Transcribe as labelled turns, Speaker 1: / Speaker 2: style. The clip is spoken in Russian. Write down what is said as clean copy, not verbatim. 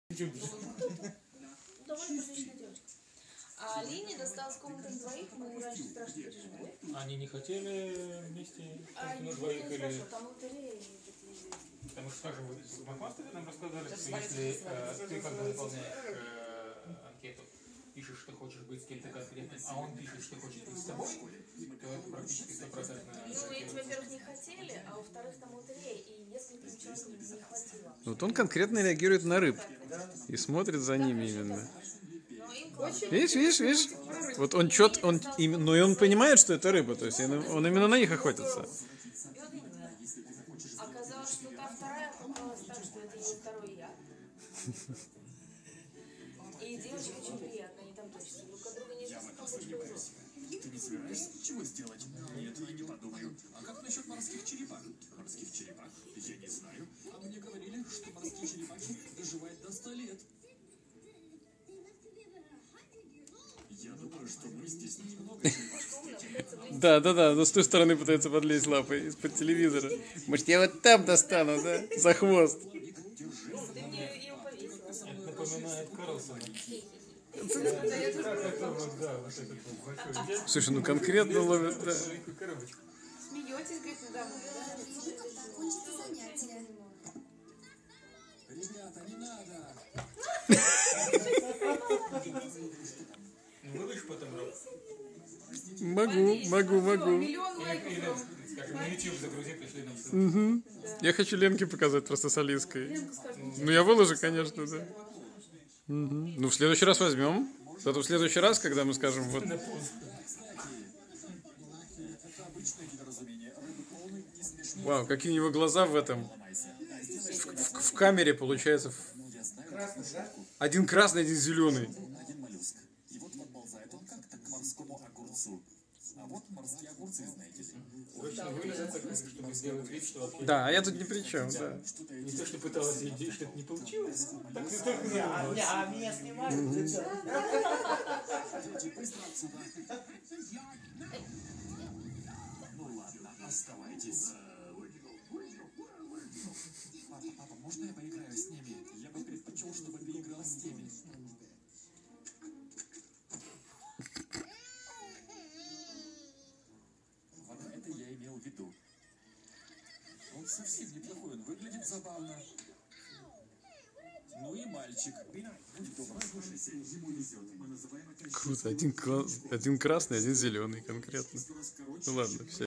Speaker 1: Довольно приличная девочка. А Лине досталась комната на двоих, мы раньше страшно переживали.
Speaker 2: Они не хотели вместе на двоих или...
Speaker 1: Хорошо, там лотерея и такие...
Speaker 2: Потому что, скажем, вы с Макмастером нам рассказали, что если ты, когда выполняешь анкету, пишешь, что хочешь быть с кем-то конкретным, а он пишет, что хочет быть с тобой, то это практически 100%.
Speaker 1: Ну, эти, во-первых, не хотели, а во-вторых, там лотерея, и нескольким человекам не хватило.
Speaker 3: Вот он конкретно реагирует на рыб и смотрит за ними именно. Видишь? Вот он но и он понимает, что это рыба, то есть он именно на них охотится.
Speaker 1: Оказалось, что та вторая попалась так, что это ее второй я. И девочки очень приятные, они там точно друг от друга неизвестно, как больше повезло.
Speaker 4: Ты не собираешься ничего сделать? Нет, я не подумаю. А как насчет морских черепах? Морских черепах? Я не знаю. А мне говорили, что морские черепахи доживают до 100 лет. Я думаю, что мы здесь немного черепах.
Speaker 3: Да, но с той стороны пытается подлезть лапой из-под телевизора. Может, я вот там достану, да? За хвост.
Speaker 1: Ты мне ее повесила.
Speaker 2: Это напоминает Карлсона.
Speaker 3: Слушай, ну конкретно ловит, да.
Speaker 1: Смеетесь, говорит, надо мной, да?
Speaker 5: Закончится занятие.
Speaker 4: Ребята, не надо!
Speaker 2: Вылышь потом, Роб?
Speaker 3: Могу.
Speaker 1: Миллион лайков.
Speaker 2: Или, скажем, на YouTube загрузи, пришли нам ссылку.
Speaker 3: Я хочу Ленке показать просто с Алиской. Ну, я выложу, конечно, да. Ну, в следующий раз возьмем. Зато в следующий раз, когда мы скажем, вот...
Speaker 4: Это обычное недоразумение. Рыбы полны, не смешно.
Speaker 3: Вау, какие у него глаза в этом. В камере, получается,
Speaker 4: Я знаю одну шутку.
Speaker 3: один красный, один зеленый.
Speaker 4: Один моллюск. И вот подползает он как-то к морскому огурцу. А вот морские огурцы, знаете ли.
Speaker 2: Срочно вылезать, чтобы сделать вид, что вообще...
Speaker 3: Да, а я тут ни при чем, да.
Speaker 2: Не то, что пыталась идти, что-то не получилось. Так ты только
Speaker 6: А меня снимают?
Speaker 4: Дети, быстро отсюда. Ну ладно, оставайтесь. Папа, можно я поиграю с ними? Я бы предпочел, чтобы ты играл с теми. Вот это я имел в виду. Он совсем неплохой, он выглядит забавно. Ну и мальчик. Будь добр, слушайся, ему везет. Мы называем это...
Speaker 3: Круто, один красный, один зеленый конкретно. Ну ладно, все.